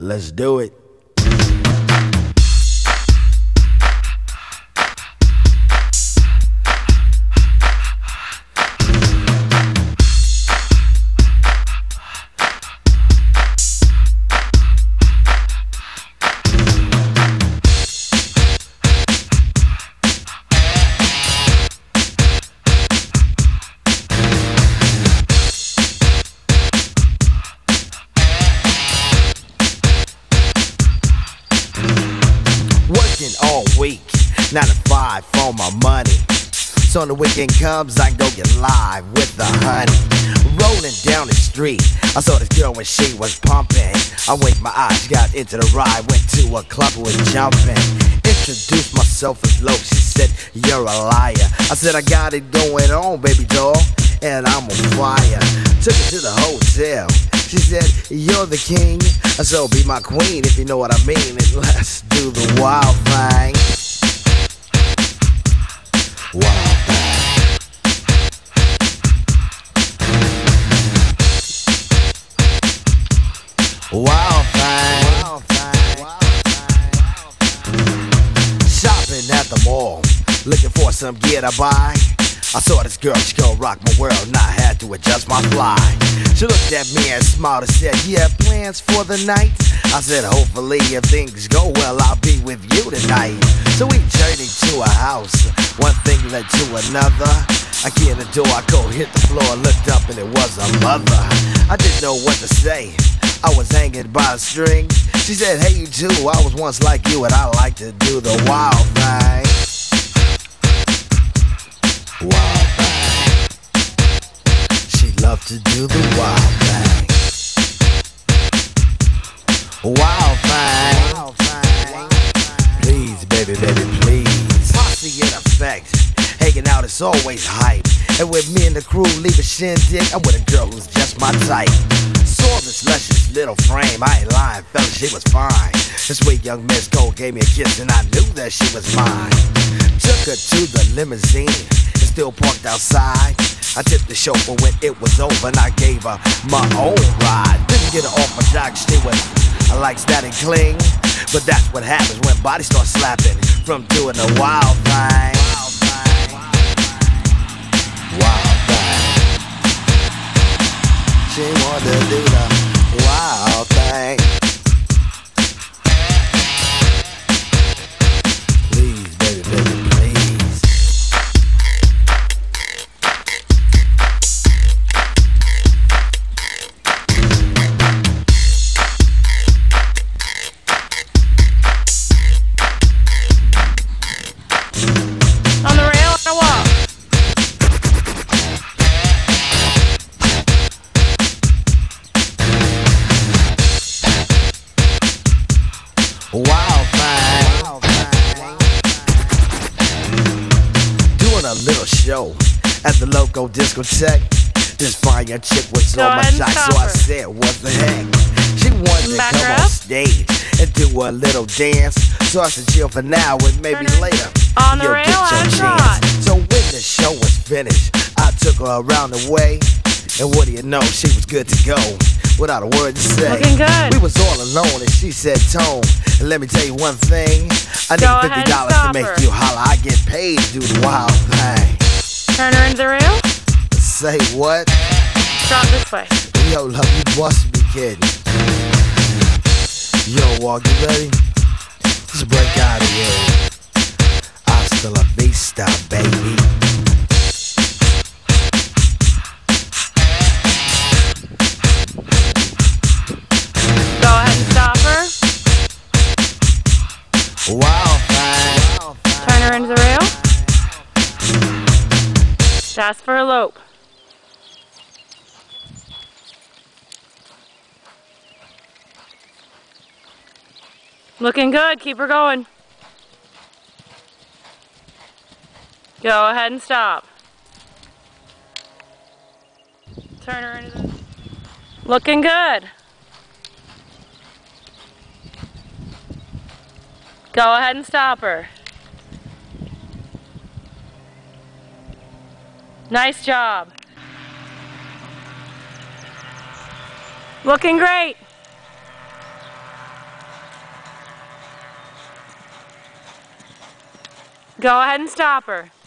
Let's do it. All week, 9 to 5 for my money. So when the weekend comes, I go get live with the honey. Rolling down the street, I saw this girl when she was pumping. I winked my eyes, got into the ride, went to a club, was jumping. Introduced myself as Loke, she said, you're a liar. I said, I got it going on, baby doll, and I'm on fire. Took her to the hotel. She said, you're the king, so be my queen if you know what I mean. And let's do the wild thing. Wild thing. Wild thing. Wild thing. Shopping at the mall, looking for some gear to buy. I saw this girl, she gon' rock my world, and I had to adjust my fly. She looked at me and smiled and said, you have plans for the night? I said, hopefully if things go well, I'll be with you tonight. So we journeyed to a house, one thing led to another. I key in the door, I go hit the floor, looked up and it was a mother. I didn't know what to say, I was hanging by a string. She said, hey you too, I was once like you and I like to do the wild thing. Wild thing. She loved to do the wild thing. Wild thing. Wild thing. Please, baby, baby, please. Posse in effect. Hanging out is always hype. And with me and the crew leave a shindig, I'm with a girl who's just my type. Saw this luscious little frame, I ain't lying, fella, she was fine. This sweet young Miss Gold gave me a kiss and I knew that she was mine. Took her to the limousine, it's still parked outside. I tipped the chauffeur when it was over and I gave her my own ride. Didn't get her off my jock, she was like static cling. But that's what happens when bodies start slapping from doing the wild thing. Wild thing. She wanted to do the wild thing. Please, baby, baby, please. On the rail or what? Wild thing. Wild thing. Doing a little show at the local discotheque. This fine young chick was on my shot, so I said, what the heck? She wanted to come on stage and do a little dance. So I said, chill for now and maybe later On the you'll rail, get your I chance. shot. So when the show was finished, I took her around the way. And what do you know, she was good to go, without a word to say. Looking good. We was all alone and she said, Tone, and let me tell you one thing. I Go need ahead and $50 to stop make her. you holler. I get paid to do the wild thing. Turn her into the rail. Say what? Drop this way. Yo, love, you must be kidding. Yo, Walk, you ready? Let's break out of here. Hasta la vista, baby. Go ahead and stop her. Wild thing. Turn her into the rail. That's for elope. Looking good. Keep her going. Go ahead and stop. Turn her into the... Looking good. Go ahead and stop her. Nice job. Looking great. Go ahead and stop her.